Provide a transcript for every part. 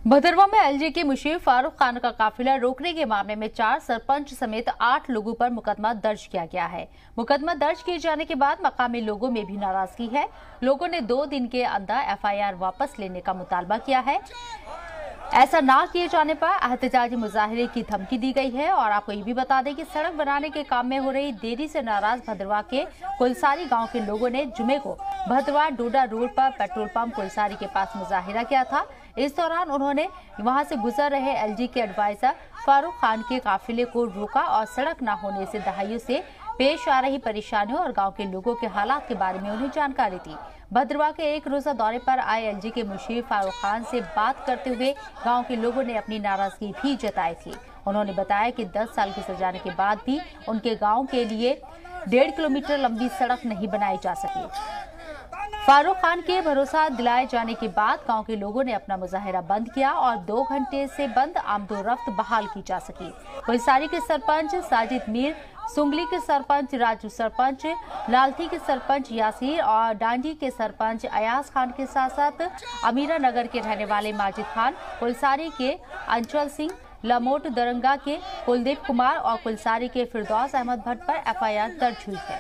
भदरवा में एलजी के मुशीर फारूक खान का काफिला रोकने के मामले में 4 सरपंच समेत 8 लोगों पर मुकदमा दर्ज किया गया है। मुकदमा दर्ज किए जाने के बाद मकामी लोगों में भी नाराजगी है। लोगों ने 2 दिन के अंदर एफआईआर वापस लेने का मुतालबा किया है। ऐसा ना किए जाने पर एहतजाजी मुजाहरे की धमकी दी गई है। और आपको ये भी बता दें कि सड़क बनाने के काम में हो रही देरी से नाराज भदरवा के कुलसारी गांव के लोगों ने जुमे को भदरवा डोडा रोड पर पेट्रोल पंप कुलसारी के पास मुजाहिरा किया था। इस दौरान उन्होंने वहां से गुजर रहे एलजी के एडवाइजर फारूक खान के काफिले को रोका और सड़क न होने से दहाइयों से पेश आ रही परेशानियों और गांव के लोगों के हालात के बारे में उन्हें जानकारी दी। भदरवा के एक रोजा दौरे पर आए एलजी के मुशीर फारूक खान से बात करते हुए गांव के लोगों ने अपनी नाराजगी भी जताई थी। उन्होंने बताया कि 10 साल के सजाने के बाद भी उनके गांव के लिए 1.5 किलोमीटर लंबी सड़क नहीं बनाई जा सकी। फारूक खान के भरोसा दिलाए जाने के बाद गांव के लोगों ने अपना मुजाहिरा बंद किया और 2 घंटे से बंद आमदोरफ्त बहाल की जा सकी। कुलसारी के सरपंच साजिद मीर, सुंगली के सरपंच राजू सरपंच, लालथी के सरपंच यासीर और डांडी के सरपंच अयाज खान के साथ साथ अमीरा नगर के रहने वाले माजिद खान, कुलसारी के अंचल सिंह, लमोट दरंगा के कुलदीप कुमार और कुलसारी के फिरदौस अहमद भट्ट पर एफआईआर दर्ज हुई है।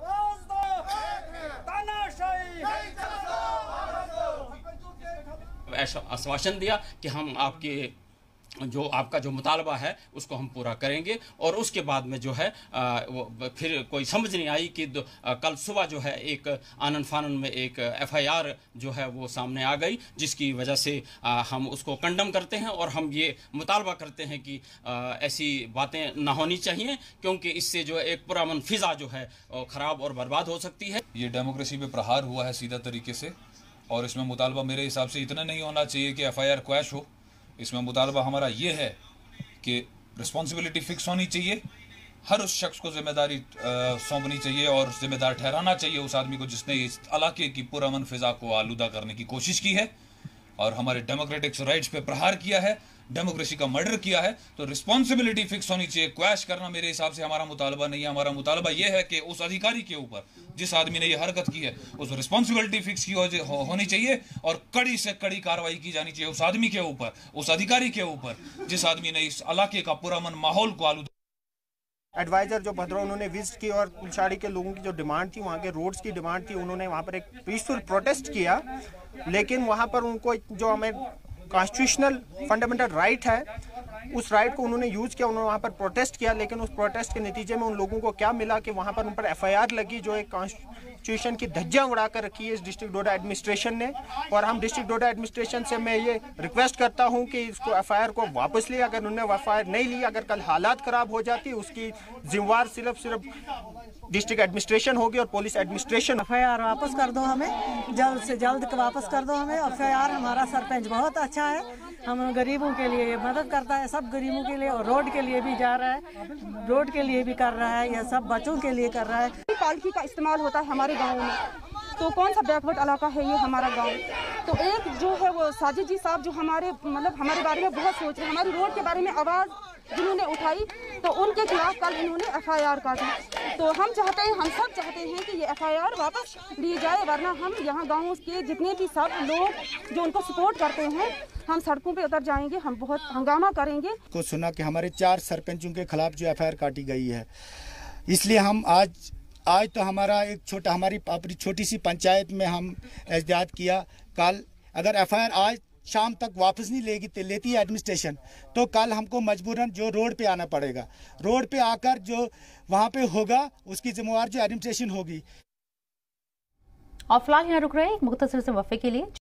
ऐसा आश्वासन दिया कि हम आपका जो मुतालबा है उसको हम पूरा करेंगे। और उसके बाद में जो है फिर कोई समझ नहीं आई कि कल सुबह जो है एक आनन फानन में एक एफआईआर जो है वो सामने आ गई, जिसकी वजह से हम उसको कंडम करते हैं और हम ये मुतालबा करते हैं कि ऐसी बातें ना होनी चाहिए, क्योंकि इससे जो है एक पुरअमन फिजा जो है ख़राब और बर्बाद हो सकती है। ये डेमोक्रेसी पे प्रहार हुआ है सीधा तरीके से, और इसमें मुतालबा मेरे हिसाब से इतना नहीं होना चाहिए कि एफआईआर क्वैश हो। इसमें मुतालबा हमारा ये है कि रिस्पॉन्सिबिलिटी फिक्स होनी चाहिए, हर उस शख्स को जिम्मेदारी सौंपनी चाहिए और जिम्मेदार ठहराना चाहिए उस आदमी को जिसने इस इलाके की पुरअमन फिजा को आलूदा करने की कोशिश की है और हमारे डेमोक्रेटिक राइट्स पे प्रहार किया है, डेमोक्रेसी का मर्डर किया है। तो रिस्पॉन्सिबिलिटी फिक्स होनी चाहिए। क्वैश करना मेरे हिसाब से हमारा मुतालबा नहीं है। हमारा मुतालबा यह है कि उस अधिकारी के ऊपर, जिस आदमी ने यह हरकत की है, उस रिस्पॉन्सिबिलिटी फिक्स की होनी चाहिए और कड़ी से कड़ी कार्रवाई की जानी चाहिए उस आदमी के ऊपर, उस अधिकारी के ऊपर जिस आदमी ने इस इलाके का पुरअमन माहौल को आलूदा। एडवाइजर जो भदरवा उन्होंने विजिट की और कुलसारी के लोगों की जो डिमांड थी, वहाँ के रोड्स की डिमांड थी, उन्होंने वहाँ पर एक पीसफुल प्रोटेस्ट किया। लेकिन वहाँ पर उनको जो हमें कॉन्स्टिट्यूशनल फंडामेंटल राइट है, उस राइट को उन्होंने यूज किया, उन्होंने वहाँ पर प्रोटेस्ट किया। लेकिन उस प्रोटेस्ट के नतीजे में उन लोगों को क्या मिला कि वहाँ पर उन पर एफआईआर लगी, जो एक कॉन्स्टिट्यूशन की धज्जियां उड़ा कर रखी है इस डिस्ट्रिक्ट डोडा एडमिनिस्ट्रेशन ने। और हम डिस्ट्रिक्ट डोडा एडमिनिस्ट्रेशन से मैं ये रिक्वेस्ट करता हूँ कि इसको एफआईआर को वापस ले। अगर उन्होंने एफआईआर नहीं ली, अगर कल हालात खराब हो जाती, उसकी जिम्मेवार सिर्फ डिस्ट्रिक्ट एडमिनिस्ट्रेशन होगी और पुलिस एडमिनिस्ट्रेशन। एफआईआर वापस कर दो, हमें जल्द से जल्द वापस कर दो हमें एफआईआर। हमारा सरपंच बहुत अच्छा है, हम गरीबों के लिए मदद करता है, सब गरीबों के लिए, और रोड के लिए भी जा रहा है, रोड के लिए भी कर रहा है, यह सब बच्चों के लिए कर रहा है। पालकी का इस्तेमाल होता है हमारे गाँव में, तो कौन सा बैकवर्ड इलाका है ये हमारा गांव। तो एक जो है वो साजिद जी साहब जो हमारे बारे में बहुत सोच रहे हैं, हमारी रोड के बारे में आवाज़ जिन्होंने उठाई, तो उनके खिलाफ कल इन्होंने एफआईआर काटी। तो हम चाहते हैं, हम सब चाहते हैं कि ये एफआईआर वापस ली जाए, वरना हम यहाँ गाँव के जितने भी सब लोग जो उनको सपोर्ट करते हैं, हम सड़कों पे उतर जाएंगे, हम बहुत हंगामा करेंगे। को सुना कि हमारे 4 सरपंचों के खिलाफ जो एफआईआर काटी गई है, इसलिए हम आज तो हमारा हमारी अपनी छोटी सी पंचायत में हम एहतियात किया। कल अगर एफआईआर आज शाम तक वापस नहीं लेती है एडमिनिस्ट्रेशन, तो कल हमको मजबूरन जो रोड पे आना पड़ेगा। रोड पे आकर जो वहाँ पे होगा उसकी जिम्मेवार जो एडमिनिस्ट्रेशन होगी। और फिलहाल यहाँ रुक रहे हैं एक मुख्तसर से वक्फे के लिए।